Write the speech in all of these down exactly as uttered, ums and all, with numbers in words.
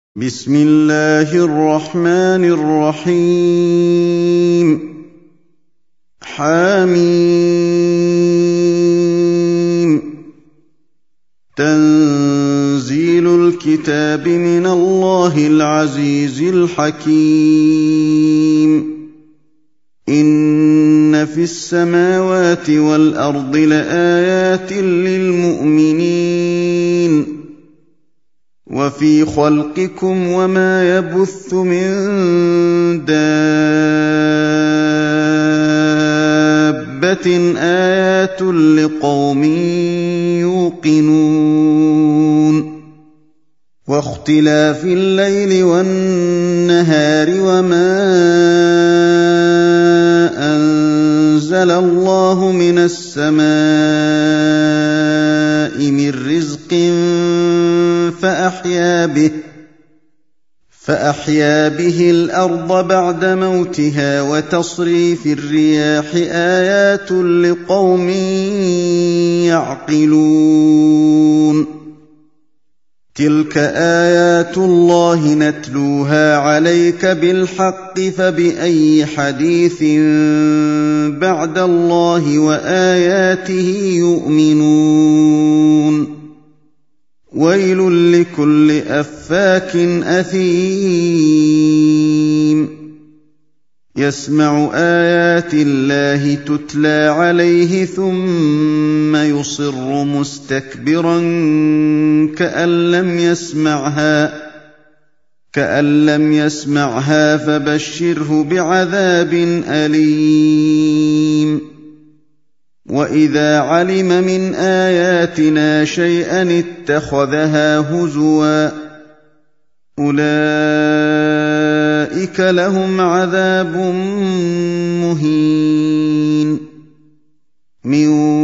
بسم الله الرحمن الرحيم حم تنزيل الكتاب من الله العزيز الحكيم إن في السماوات والأرض لآيات للمؤمنين وفي خلقكم وما يبث من دابة آيات لقوم يوقنون واختلاف الليل والنهار وما أنزل الله من السماء من رزق فأحيا به فأحيا به الأرض بعد موتها وتصريف الرياح آيات لقوم يعقلون تلك آيات الله نتلوها عليك بالحق فبأي حديث بعد الله وآياته يؤمنون ويل لكل أفاك أثيم يسمع آيات الله تتلى عليه ثم يصر مستكبرا كأن لم يسمعها كأن لم يسمعها فبشره بعذاب أليم وإذا علم من آياتنا شيئا اتخذها هزوا أولئك لهم عذاب مهين من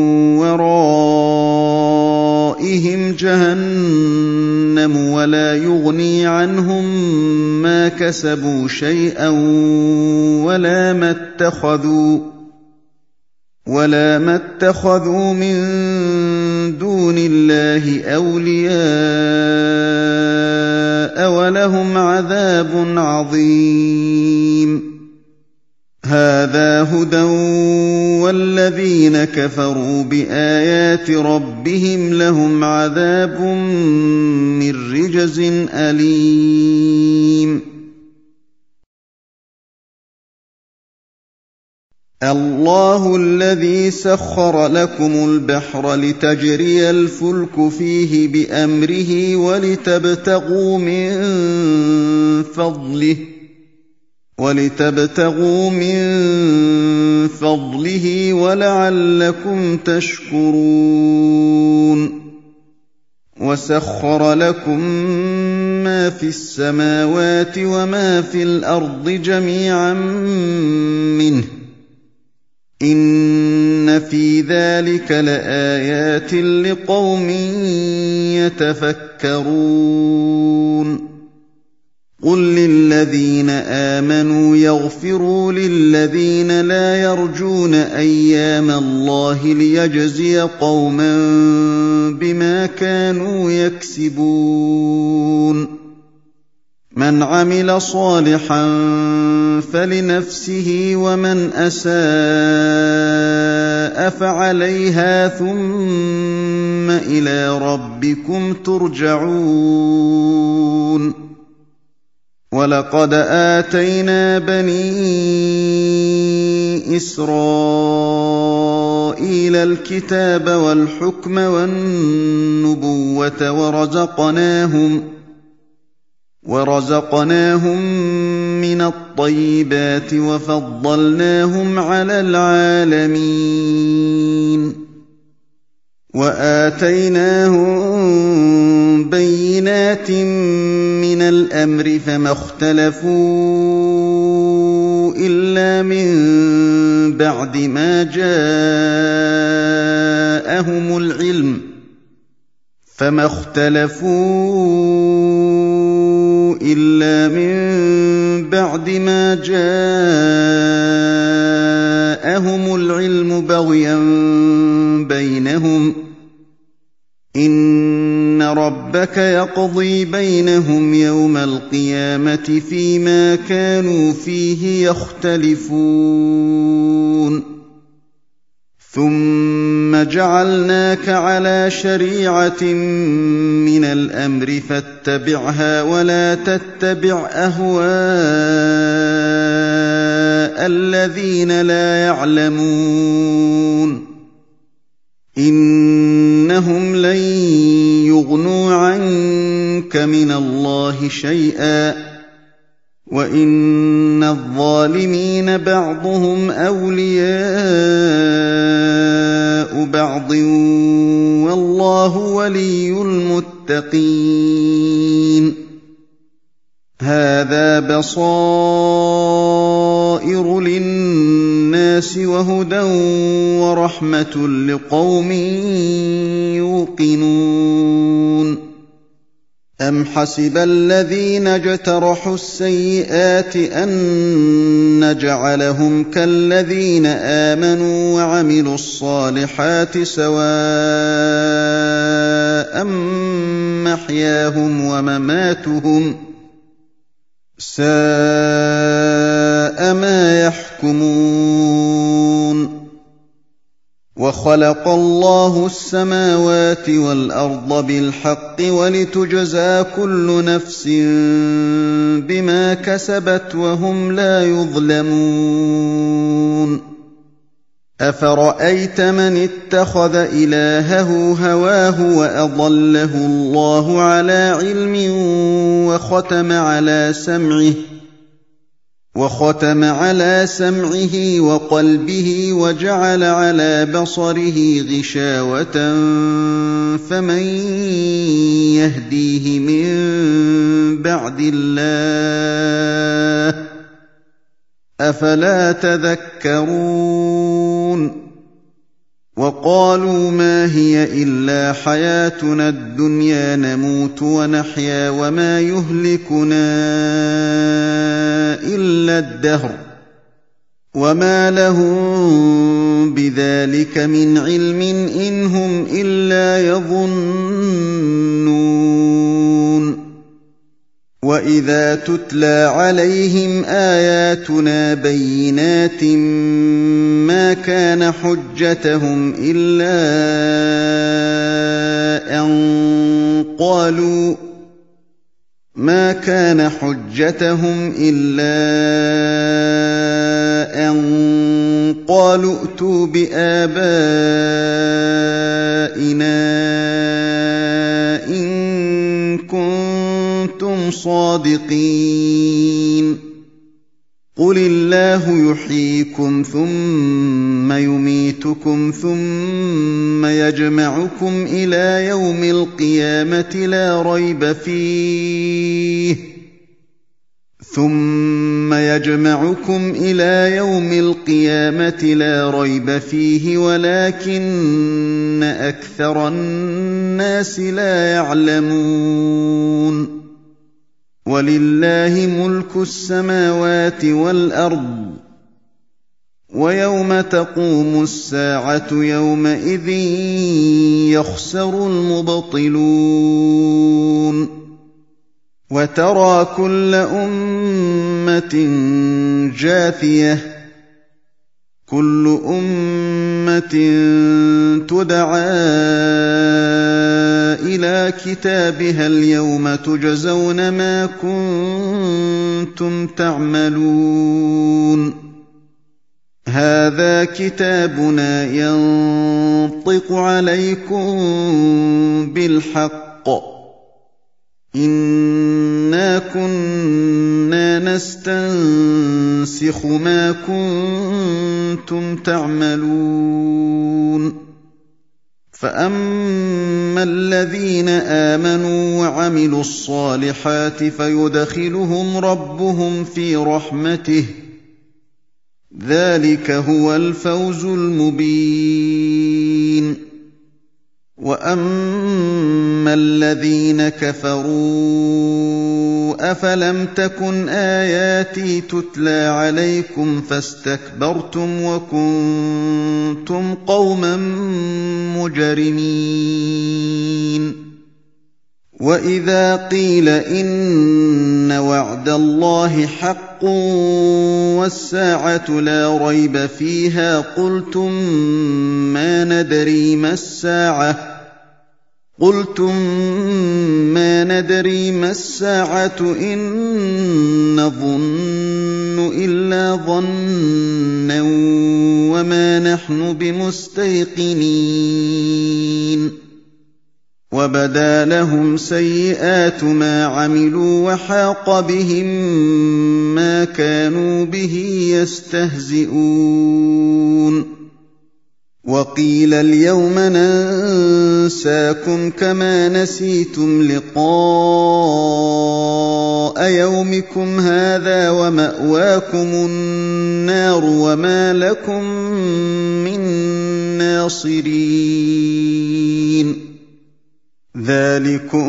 ورائهم جهنم ولا يغني عنهم ما كسبوا شيئا ولا ما اتخذوا ولا ما اتخذوا من دون الله أولياء ولهم عذاب عظيم هذا هدى والذين كفروا بآيات ربهم لهم عذاب من رجز أليم الله الذي سخر لكم البحر لتجري الفلك فيه بأمره ولتبتغوا من فضله ولتبتغوا من فضله ولعلكم تشكرون وسخر لكم ما في السماوات وما في الأرض جميعا منه إن في ذلك لآيات لقوم يتفكرون قل للذين آمنوا يغفروا للذين لا يرجون أيام الله ليجزي قوما بما كانوا يكسبون من عمل صالحا فلنفسه ومن أساء فعليها ثم إلى ربكم ترجعون ولقد آتينا بني إسرائيل الكتاب والحكم والنبوة ورزقناهم ورزقناهم من الطيبات وفضلناهم على العالمين وآتيناهم بينات من الأمر فما اختلفوا إلا من بعد ما جاءهم العلم فما اختلفوا إلا من بعد ما جاءهم العلم بغيا بينهم إن ربك يقضي بينهم يوم القيامة فيما كانوا فيه يختلفون ثم جعلناك على شريعة من الأمر فاتبعها ولا تتبع أهواء الذين لا يعلمون إنهم لن يغنوا عنك من الله شيئا وإن الظالمين بعضهم أولياء بعض والله ولي المتقين هذا بصائر للناس وهدى ورحمة لقوم يوقنون أم حسب الذين اجترحوا السيئات أن نجعلهم كالذين آمنوا وعملوا الصالحات سواء محياهم ومماتهم ساء ما يحكمون وخلق الله السماوات والأرض بالحق ولتجزى كل نفس بما كسبت وهم لا يظلمون أفرأيت من اتخذ إلهه هواه وأضله الله على علم وختم على سمعه وختم على سمعه وقلبه وجعل على بصره غشاوة فمن يهديه من بعد الله أفلا تذكرون وقالوا ما هي إلا حياتنا الدنيا نموت ونحيا وما يهلكنا إلا الدهر وما لهم بذلك من علم إن هم إلا يظنون وإذا تتلى عليهم آياتنا بينات ما كان حجتهم إلا أن قالوا ما كان حجتهم إلا أن قالوا ائتوا بآبائنا إن كنتم صادقين قل الله يحييكم ثم يميتكم ثم يجمعكم إلى يوم القيامة لا ريب فيه ثم يجمعكم إلى يوم القيامة لا ريب فيه ولكن أكثر الناس لا يعلمون ولله ملك السماوات والأرض ويوم تقوم الساعة يومئذ يخسر المبطلون وترى كل أمة جاثية كل أمة تدعى إلى كتابها اليوم تجزون ما كنتم تعملون هذا كتابنا ينطق عليكم بالحق إنا كنا نستنسخ ما كنتم تعملون فأما الذين آمنوا وعملوا الصالحات فيدخلهم ربهم في رحمته ذلك هو الفوز المبين وأما الذين كفروا أفلم تكن آياتي تتلى عليكم فاستكبرتم وكنتم قوما مجرمين وَإِذَا قِيلَ إِنَّ وَعْدَ اللَّهِ حَقٌّ وَالسَّاعَةُ لَا رَيْبَ فِيهَا قُلْتُم مَّا نَدْرِي مَا السَّاعَةُ قُلْتُم مَّا نَدْرِي مَا السَّاعَةُ إِن نَّظُنُّ إِلَّا ظَنًّا وَمَا نَحْنُ بِمُسْتَيْقِنِينَ وَبَدَا لَهُمْ سَيِّئَاتُ مَا عَمِلُوا وَحَاقَ بِهِم مَّا كَانُوا بِهِ يَسْتَهْزِئُونَ وَقِيلَ الْيَوْمَ نَنسَاكُمْ كَمَا نَسِيتُمْ لِقَاءَ يَوْمِكُمْ هَٰذَا وَمَأْوَاكُمُ النَّارُ وَمَا لَكُم مِّن نَّاصِرِينَ ذَٰلِكُم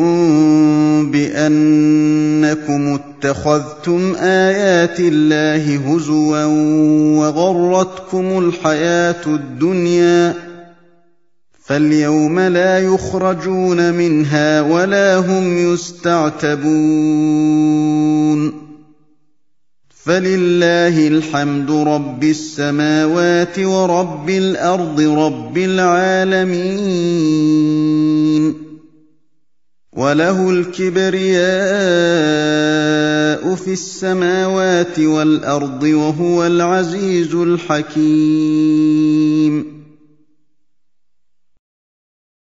بِأَنَّكُمُ اتَّخَذْتُمْ آيَاتِ اللَّهِ هُزُوًا وَغَرَّتْكُمُ الْحَيَاةُ الدُّنْيَا فَالْيَوْمَ لَا يُخْرَجُونَ مِنْهَا وَلَا هُمْ يُسْتَعْتَبُونَ فَلِلَّهِ الْحَمْدُ رَبِّ السَّمَاوَاتِ وَرَبِّ الْأَرْضِ رَبِّ الْعَالَمِينَ وَلَهُ الْكِبْرِيَاءُ فِي السَّمَاوَاتِ وَالْأَرْضِ وَهُوَ الْعَزِيزُ الْحَكِيمُ